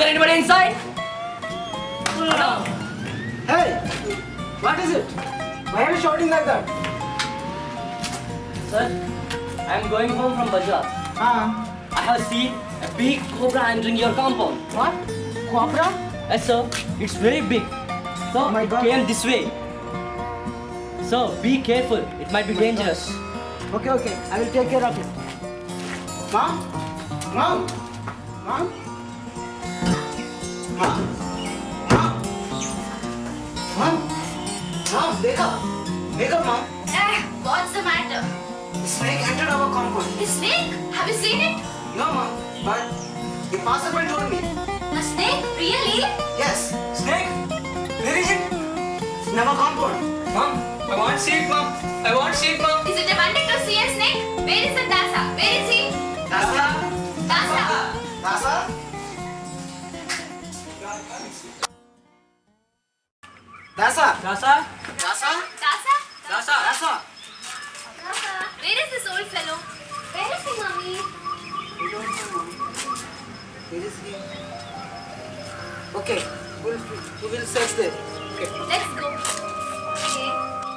there anybody inside? No. Hey, what is it? Why are you shouting like that? Sir, I am going home from Bazaar. I have seen a big cobra entering your compound. What? Cobra? Yes, sir. It's very big. So, my it God. came this way. So, be careful. It might be dangerous. Okay, okay. I will take care of it. Mom? Mom? Mom? Mom? Mom? Mom? Mom, wake up. Wake up, Mom. What's the matter? The snake entered our compound. The snake? Have you seen it? No, Mom. But the passerby told me. A snake? Really? Yes. Snake? Where is it? In our compound. Mom, I want to see it, Mom. I want to see it, Mom. Is it demanding to see a snake? Where is the Dasa? Where is he? Dasa? Dasa? Dasa? Dasa? Dasa? Dasa? Dasa? Dasa? Dasa? Dasa? Where is this old fellow? Where is he, Mommy? We don't know, Mom. Where is he? Okay, we will search there. Okay. Let's go. Okay.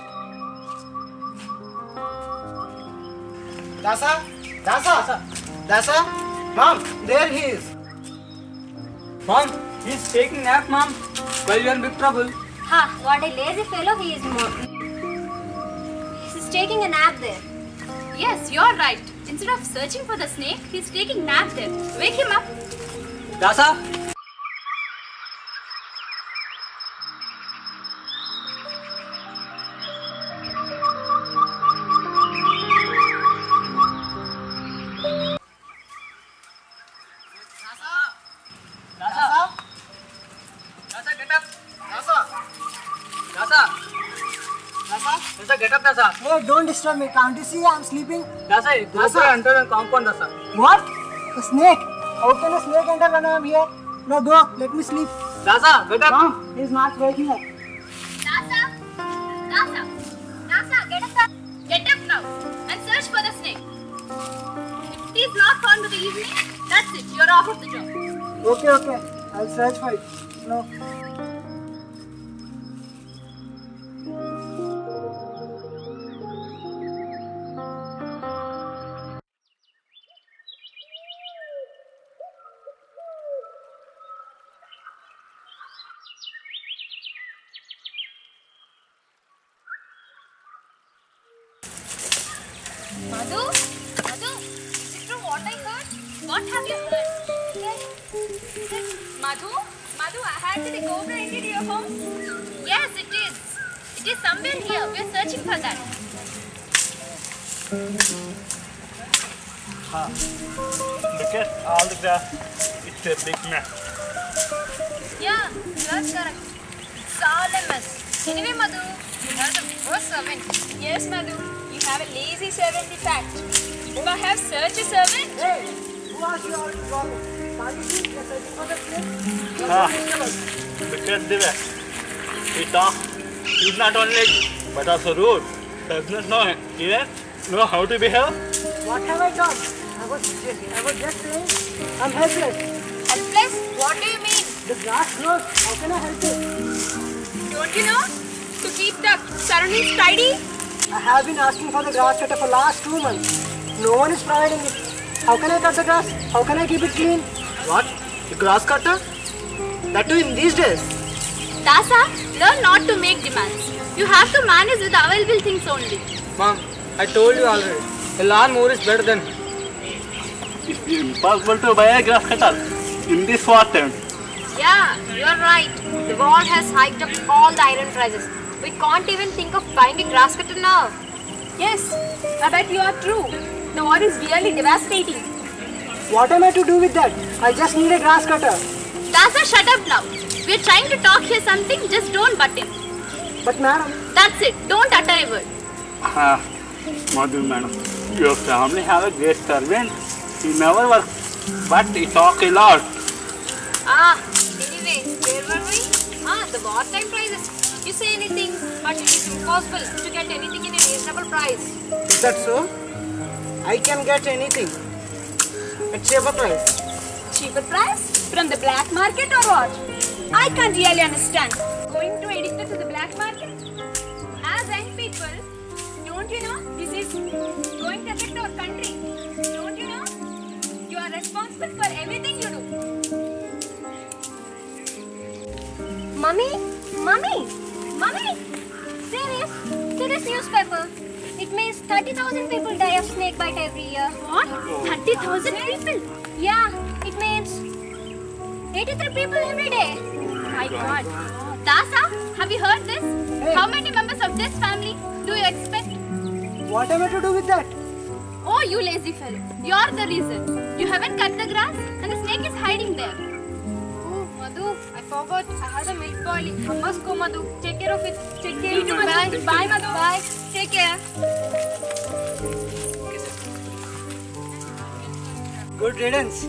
Dasa? Dasa? Dasa? Mom, there he is. Mom, he's taking nap, Mom. Well, you are in big trouble. Ha, what a lazy fellow he is. He's taking a nap there. Yes, you're right. Instead of searching for the snake, he's taking nap there. Wake him up. Dasa? Dasa? Dasa, get up. Dasa? Dasa? Dasa? Dasa, get up, Dasa. Hey, don't disturb me. Can't you see I'm sleeping? Dasa, Dasa entered the compound, Dasa. What? A snake? How can a snake enter when I'm here? No, go. Let me sleep. Dasa, get up. Mom, he's not waking up. Dasa? Dasa? Dasa, get up. Get up now and search for the snake. If it is not found by the evening, that's it. You're off of the job. Okay, okay. I'll search for it. No. Madhu? Madhu? Is it true what I heard? What have you heard? Madhu? Madhu, I heard that a cobra entered your home? Yes, it is. It is somewhere here. We are searching for that. Look at all the grass. It's a big mess. Yeah, you are correct. It's all a mess. Anyway, Madhu, you are the first servant. Yes, Madhu, you have a lazy servant defect. If I have searched a servant, Hey, who asked you all to go? Can't you see? You're searching for the snake. Look at the way. He talks. He's not only but also rude. Does not know even know how to behave. What have I done? I was just saying I'm helpless. helpless? What do you mean? The grass grows. How can I help it? Don't you know? To keep the surroundings tidy? I have been asking for the grass cutter for last 2 months. No one is providing it. How can I cut the grass? How can I keep it clean? What? The grass cutter? That too in these days. Dasa, learn not to make demands. You have to manage with available things only. Mom, I told you already. A lawn mower is better than. It's impossible to buy a grass cutter in this water. Yeah, you're right. The war has hiked up all the iron prices. We can't even think of buying a grass cutter now. Yes, I bet you are true. The war is really devastating. What am I to do with that? I just need a grass cutter. Dasa, shut up now. We are trying to talk here something, just don't butt in. But madam, That's it, don't utter a word. Madhu madam, your family have a great servant. He never works, but he talk a lot. Anyway, where were we? The wartime prices. You say anything, but it is impossible to get anything in a reasonable price. is that so? I can get anything at cheaper price. Cheaper price? From the black market or what? I can't really understand. Going to addicted to the black market? As young people, don't you know this is going to affect our country? Don't you know? You are responsible for everything you do. Mummy! Mummy! Mummy! See this newspaper. It means 30,000 people die of snake bite every year. What? 30,000 people? Yeah, it means 83 people every day. My God. Dasa, have you heard this? Hey. How many members of this family do you expect? What am I to do with that? Oh, you lazy fellow. You're the reason. You haven't cut the grass and the snake is hiding there. Oh, Madhu, I forgot. I had a milk boiling. I must go, Madhu. Take care of it. Take care. You too, Madhu. Bye, Madhu. Bye. Take care. Good riddance.